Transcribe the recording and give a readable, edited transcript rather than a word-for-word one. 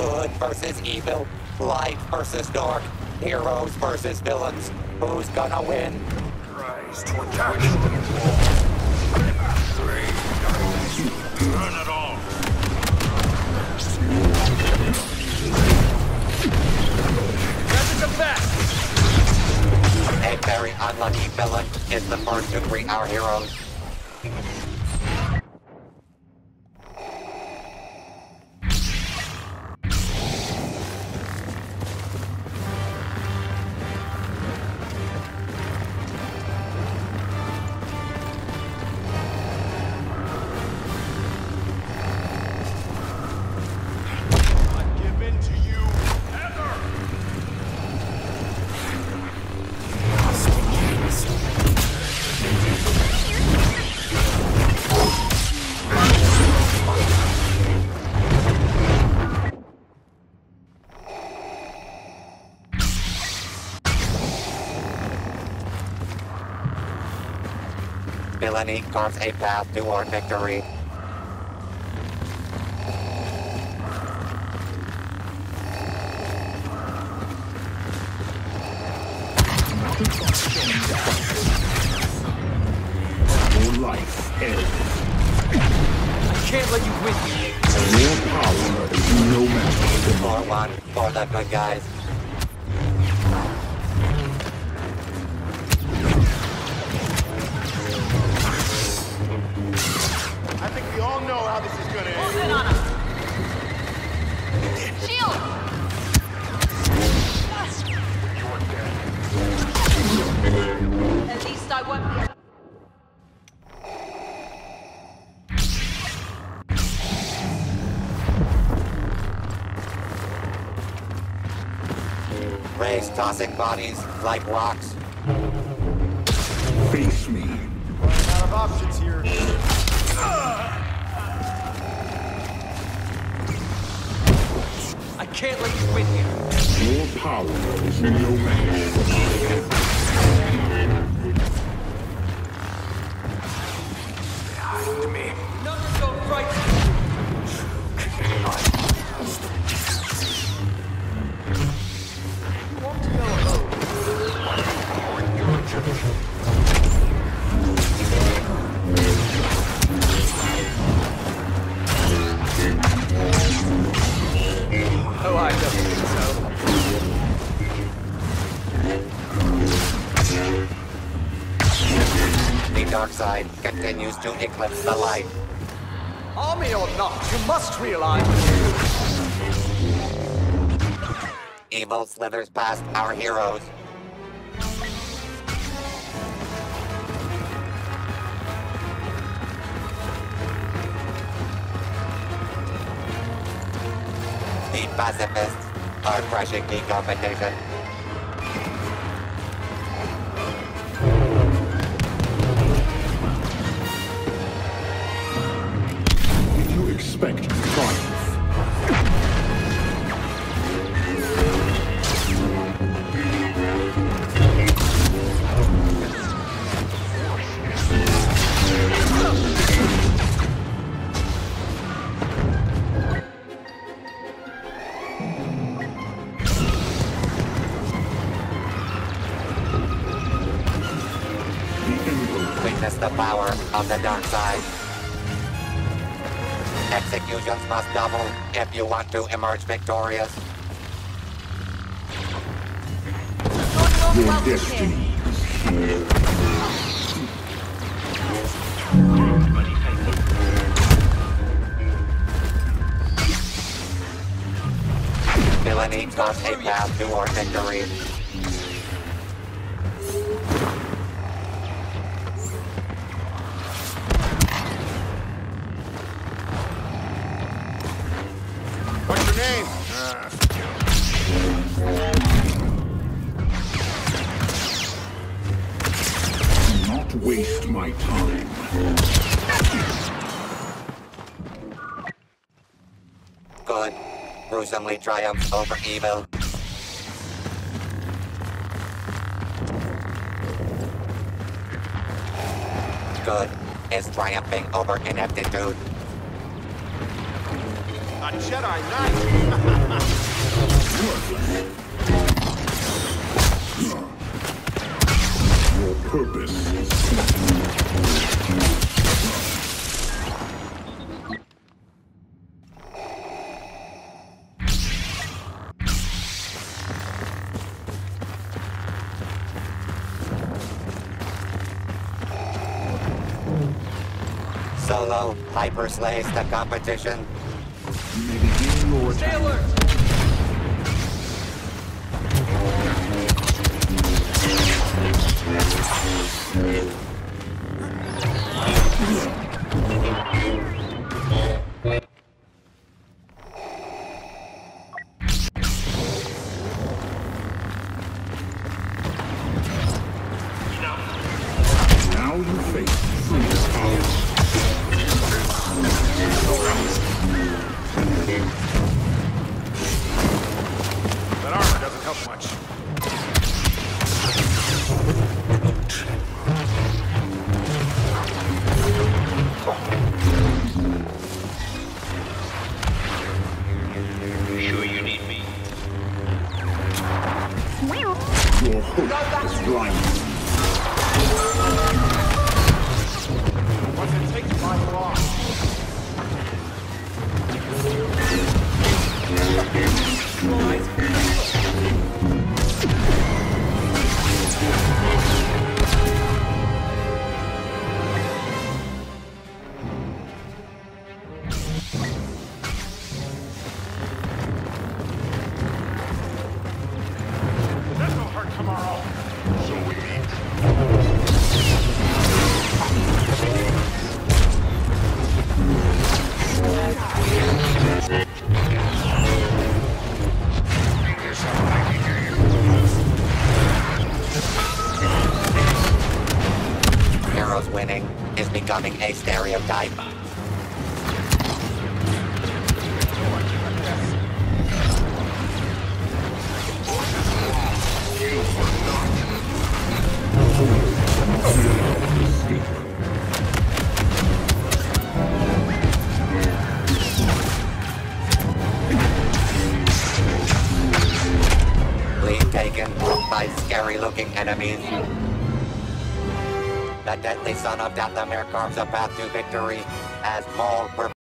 Good versus evil. Light versus dark. Heroes versus villains. Who's gonna win? Rise to attack. Burn it all. That's a bet! A very unlucky villain is the first to greet our heroes. Villainy carves a path toward victory. Your life ends. I can't let you win. Your power is no match. 4-1 for the good guys. I think we all know how this is gonna Hold end. it on him. Shield! At least I won't be... Rays tossing bodies like rocks. Face me. Running out of options here. I can't let you win here. Your power is no match for mine. Behind me. Numbers don't frighten Oh, I don't think so. The dark side continues to eclipse the light. Army or not, you must realize... Evil slithers past our heroes. The pacifists are crushing the competition. Did you expect triumph? Witness the power of the dark side. Executions must double if you want to emerge victorious. Your destiny is here. Villainy carves a path toward victory. What's your name? Do not waste my time. Good gruesomely triumphs over evil. Good is triumphing over ineptitude. A Jedi Knight! Your purpose is Solo hyperslays the competition. you may begin your Stay attack. alert! Now you face true power. That armor doesn't help much. Sure you need me? Your hope is blinded. What's it take to buy you off? This will hurt tomorrow. So we meet. Heroes winning is becoming a stereotype. Lead taken by scary-looking enemies. The deadly son of Dathomir carves a path to victory as Maul